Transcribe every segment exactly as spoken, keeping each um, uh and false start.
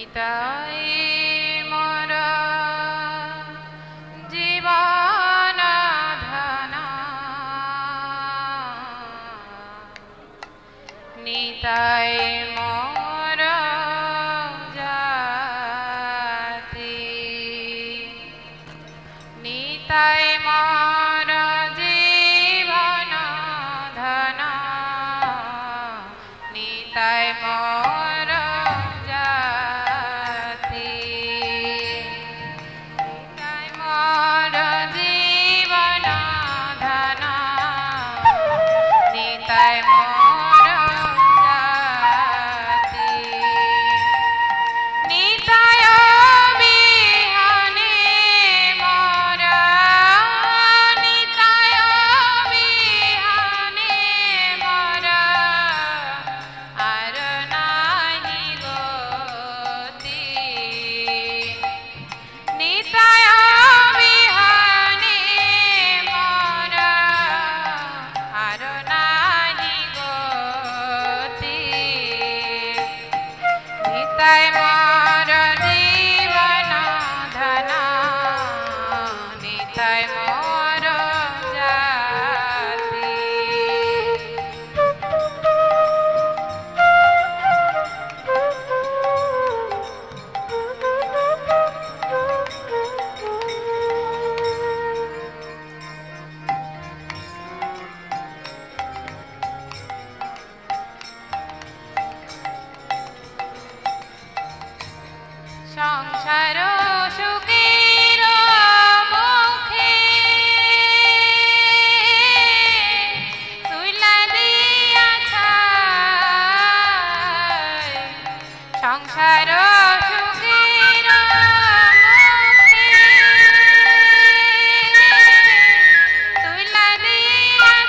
নিতাই মোর জীবন ধন নিতাই মোর জাতি নিতাই মোর জীবন ধন নিতাই মোর জাতি নিতাই মোর জীবন ধন নিতাই মোর জাতি নিতাই বিহনে মোর নিতাই বিহনে মোর আর নাহি গতি নিতাই বিহনে মোর আর নাহি গতি নিতাই মোর জীবন ধন নিতাই মোর জাতি সংসার সুখের মুখে তুলা দিয়াছ সংসার সুখের মুখে তুলা দিয়াছ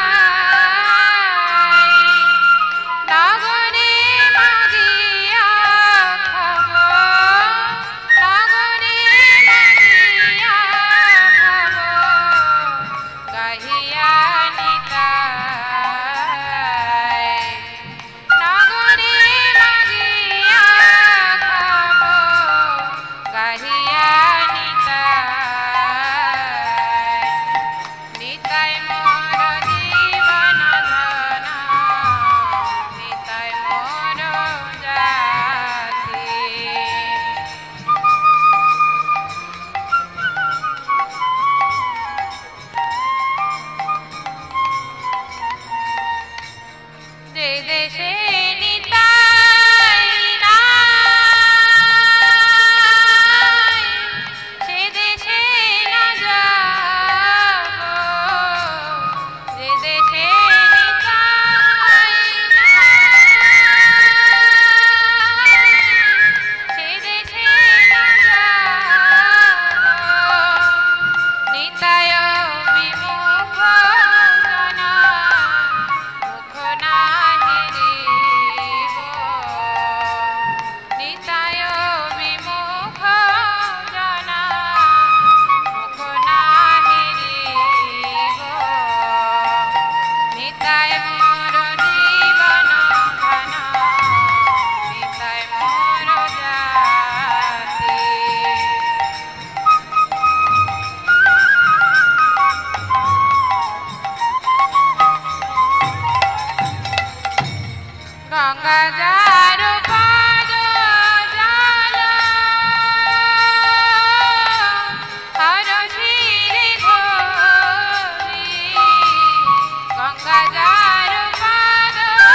নগরে মাগিয়া খাব নগরে মাগিয়া খাব গাহিয়া নিতাই নগরে মাগিয়া খাব গাহিয়া নিতাই নিতাই মোর জীবন ধন নিতাই মোর জাতি যে দেশে নিতাই নাই সে দেশে না যাব যে দেশে নিতাই নাই সে দেশে না যাব নিতাই বিমুখ জনা মুখ না হেরিব নিতাই বিমুখ জনা মুখ না হেরিব নিতাই মোর জীবন ধন নিতাই মোর জাতি গঙ্গা যার পাদ জাল হর শিরে ঘোরি গঙ্গা যার পাদ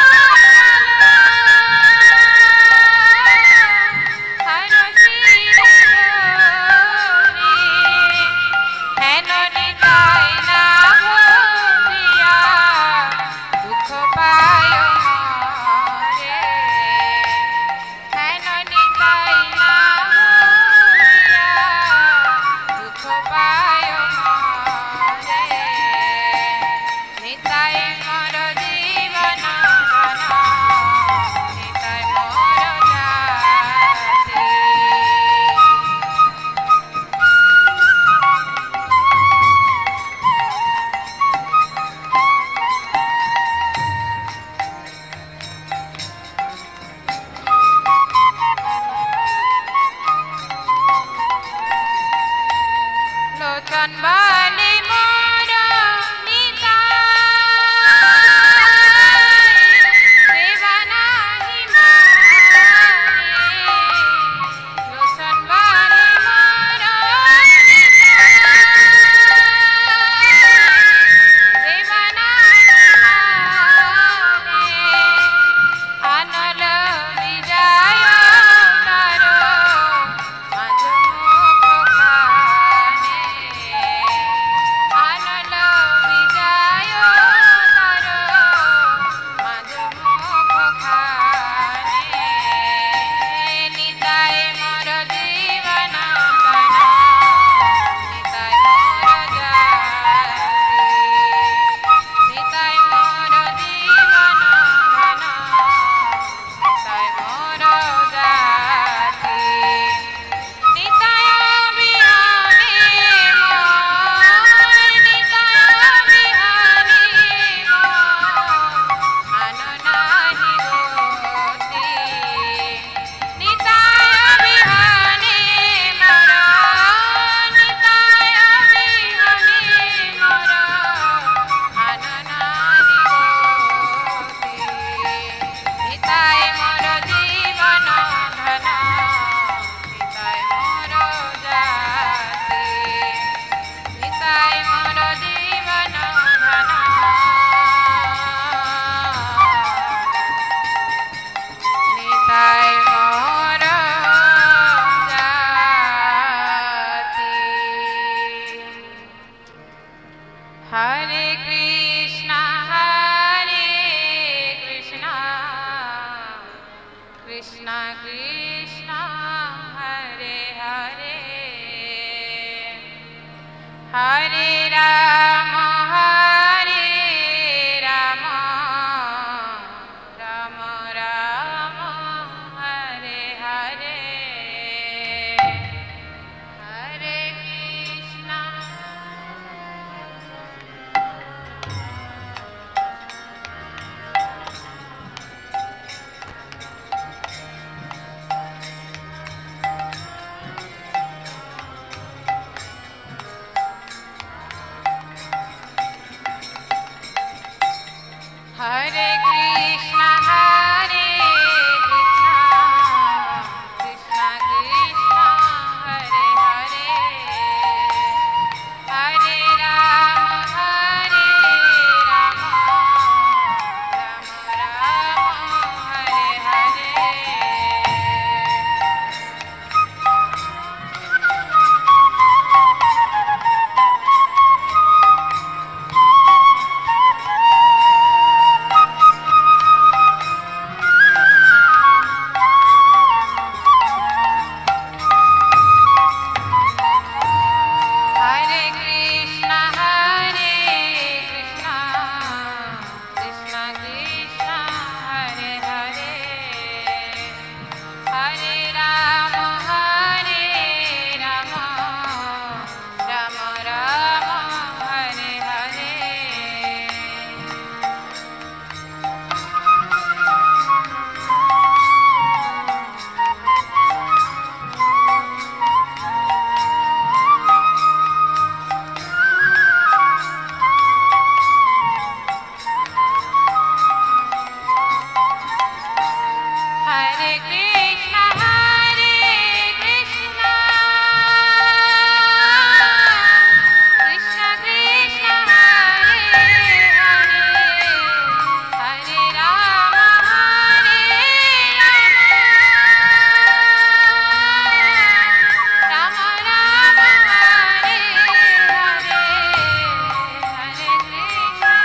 জাল হর শিরে ঘোরি হেন নিতাই না ভজিয়া দুঃখ পায় মরে হেন নিতাই না ভজিয়া দুঃখ পায় মরে নিতাই মোর জীবন ধন নিতাই মোর জাতি Hare Rama, Hare Rama, Rama Rama, Hare Hare, Hare Krishna. Hare Krishna, Hare Krishna, Krishna Krishna, Hare Hare, Hare Rama, Hare Rama, Rama Rama, Hare Hare. Hare Krishna, Hare Krishna, Krishna Krishna, Hare Hare, Hare Rama, Hare Rama, Rama Rama, Hare Hare. Hare Krishna, Hare Krishna, Krishna Krishna, Hare Hare, Hare Rama, Hare Rama, Rama Rama, Hare Hare, Hare Krishna.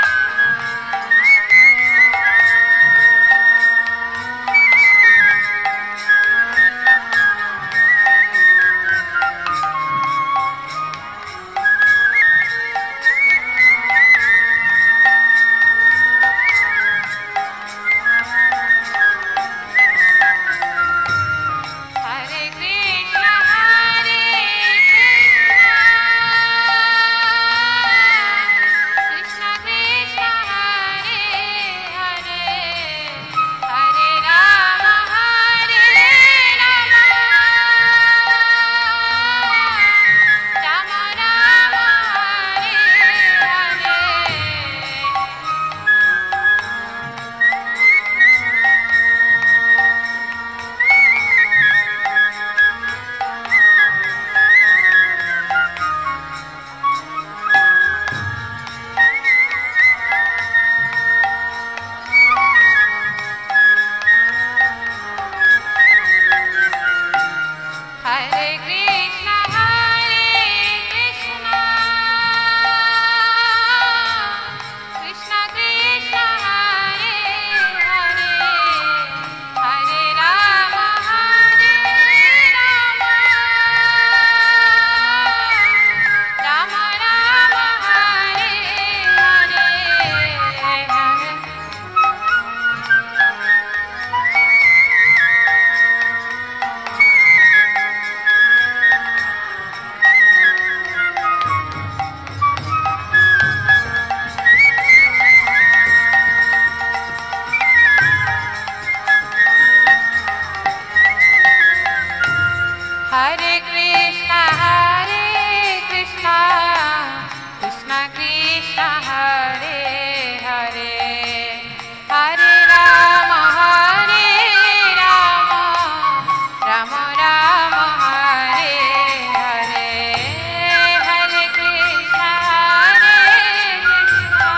Hare Krishna, Hare Krishna, Krishna Krishna, Hare Hare, Hare Rama, Hare Rama, Rama Rama, Hare Krishna, Hare Krishna, Krishna Krishna, Hare Hare, Hare Rama, Hare Rama, Rama Rama, Hare Hare, Hare Hare Krishna, Hare Krishna, Krishna Krishna, Hare Hare, Hare Rama, Hare Rama, Rama Rama, Hare Hare, Hare Krishna, Hare Krishna.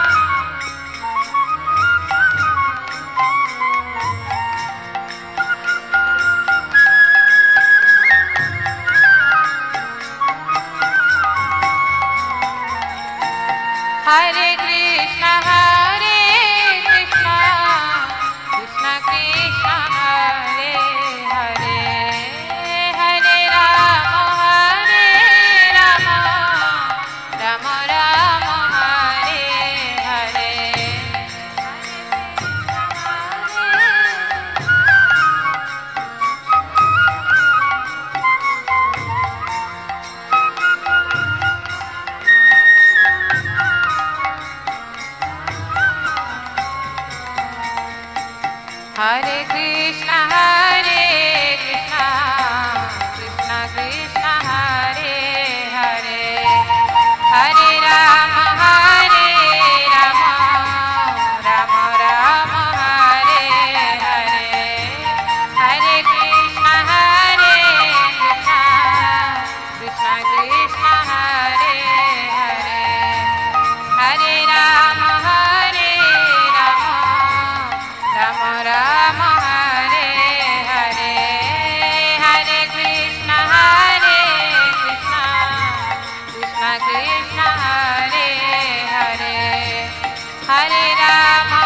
Hare Rama